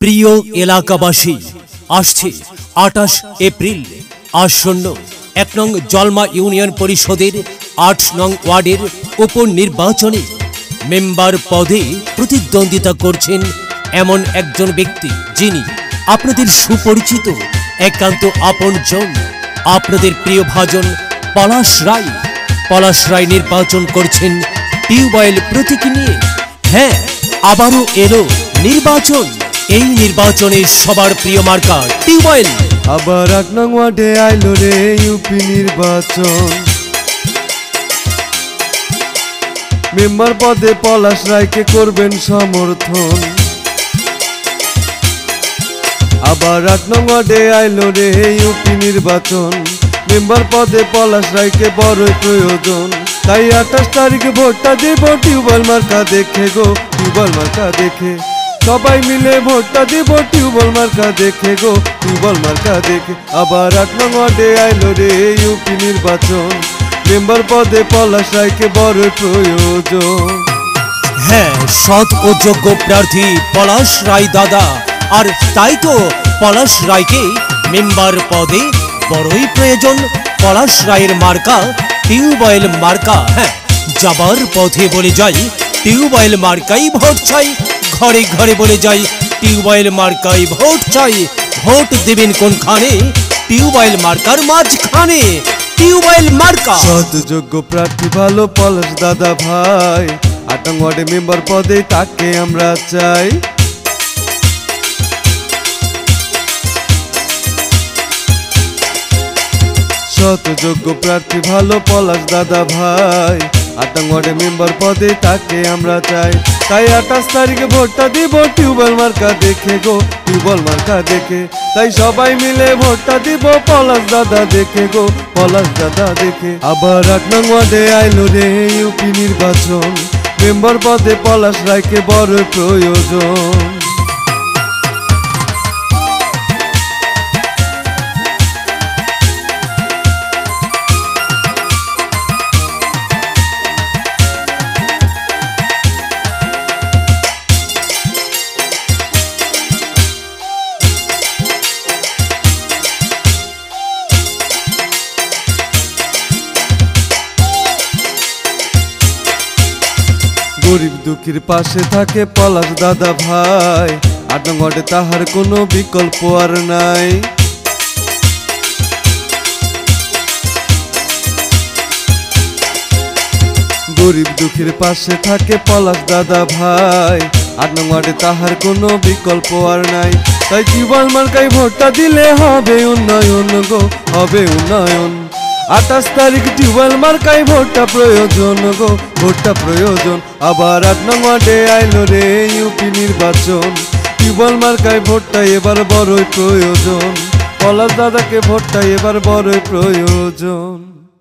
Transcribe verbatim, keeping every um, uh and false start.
প্রিয় এলাকাবাসী, আসছে আটাশ এপ্রিল আসন্ন এক নং জলমা ইউনিয়ন পরিষদের আট নং ওয়ার্ডের উপনির্বাচনে মেম্বার পদে প্রতিদ্বন্দ্বিতা করছেন এমন একজন ব্যক্তি, যিনি আপনাদের সুপরিচিত একান্ত আপনজন, আপনাদের প্রিয় ভাজন পলাশ রায়। পলাশ রায় নির্বাচন করছেন টিউবওয়েল প্রতীক নিয়ে। হ্যাঁ, আবারও এলো নির্বাচন। এই নির্বাচনে সবার প্রিয় মার্কা টিউবওয়েল। আবার এক নং ওয়ার্ডে আইলো রে ইউপি নির্বাচন। মেম্বার পদে পলাশ রায়কে করবেন সমর্থন। আবার এক নং ওয়ার্ডে আইলো রে ইউপি নির্বাচন। মেম্বার পদে পলাশ রায়কে বড়ই প্রয়োজন। তাই আঠাশ তারিখে ভোটটা দেব টিউবওয়েল মার্কা দেখে গো, টিউবওয়েল মার্কা দেখে। সবাই মিলে ভোটটা দিব টিউবওয়েল মার্কা দেখে গো, টিউবওয়েল মার্কা দেখে। আবার আট নং ওয়ার্ডে আইলো রে ইউপি নির্বাচন। মেম্বার পদে পলাশ রায়কে বড় প্রয়োজন। হ্যাঁ, সৎ ও যোগ্য প্রার্থী পলাশ রায় দাদা, আর তাই তো পলাশ রায়কে মেম্বার পদে বড়ই প্রয়োজন। পলাশ রায়ের মার্কা টিউবওয়েল মার্কা। হ্যাঁ, যাবার পথে বলে যাই টিউবওয়েল মার্কাই ভোট চাই, ঘরে ঘরে বলে যাই টিউবওয়েল মার্কাই ভোট চাই। ভোট দেবেন কোনখানে? টিউবওয়েল মার্কার মাঝখানে। টিউবওয়েল মার্কা। সৎ যোগ্য প্রার্থী ভালো পলাশ দাদা ভাই। আট নং ওয়ার্ডে মেম্বার পদে তাকে আমরা চাই। সৎ যোগ্য প্রার্থী ভালো পলাশ দাদা ভাই। আট নং ওয়ার্ডে মেম্বার পদে তাকে আমরা চাই। তাই আঠাশ তারিখে ভোটটা দিব টিউবওয়েল মার্কা দেখে গো, টিউবওয়েল মার্কা দেখে। তাই সবাই মিলে ভোটটা দিব পলাশ দাদা দেখে গো, পলাশ দাদা দেখে। আবার আট নং ওয়ার্ডে আইলো রে ইউপি নির্বাচন। মেম্বার পদে পলাশ রায়কে বড় প্রয়োজন। গরিব দুঃখীর পাশে থাকে পলাশ দাদা ভাই। আট নং ওয়ার্ডে তাহার কোনো বিকল্প আর নাই। গরিব দুঃখীর পাশে থাকে পলাশ দাদা ভাই। আট নং ওয়ার্ডে তাহার কোনো বিকল্প আর নাই। তাই টিউবওয়েল মার্কায় ভোটটা দিলে হবে উন্নয়ন গো, হবে উন্নয়ন। আঠাশ তারিখ টিউবওয়েল মার্কায় ভোটটা প্রয়োজন গো, ভোটটা প্রয়োজন। আবার আট নং ওয়ার্ডে আইলো রে ইউপি নির্বাচন। টিউবওয়েল মার্কায় ভোটটা এবার বড়ই প্রয়োজন। পলাশ দাদাকে ভোটটা এবার বড়ই প্রয়োজন।